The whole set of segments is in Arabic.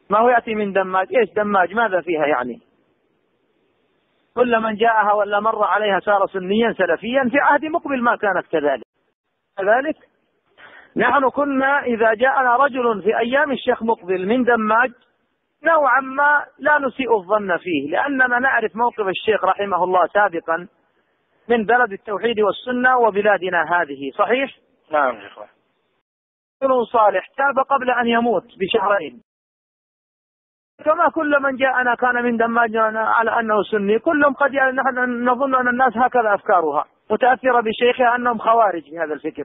ما هو يأتي من دماج. إيش دماج؟ ماذا فيها يعني؟ كل من جاءها ولا مر عليها صار سنيا سلفيا. في عهد مقبل ما كانت كذلك. نحن كنا إذا جاءنا رجل في أيام الشيخ مقبل من دماج نوعا ما لا نسيء الظن فيه، لأننا نعرف موقف الشيخ رحمه الله سابقا من بلد التوحيد والسنة وبلادنا هذه. صحيح؟ نعم شيخنا. رجل صالح تاب قبل أن يموت بشهرين، كما كل من جاءنا كان من دماج على أنه سني. كلهم قد نحن نظن أن الناس هكذا أفكارها، متأثرة بشيخها أنهم خوارج في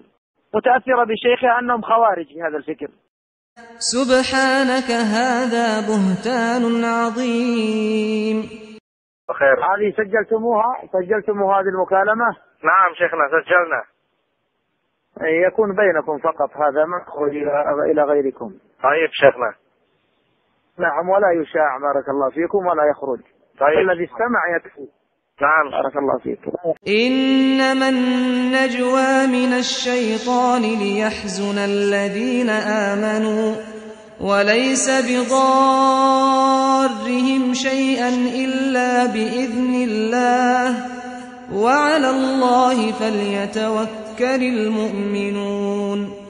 هذا الفكر، سبحانك هذا بهتان عظيم. بخير. هذه سجلتموها هذه المكالمة؟ نعم شيخنا سجلنا. يكون بينكم فقط، هذا ما يخرج إلى غيركم. طيب شيخنا. نعم، ولا يشاع بارك الله فيكم ولا يخرج. طيب. الذي استمع يكفي. نعم بارك الله فيكم. إنما النجوى من الشيطان ليحزن الذين آمنوا وليس بضارهم شيئا إلا بإذن الله وعلى الله فليتوكل المؤمنون.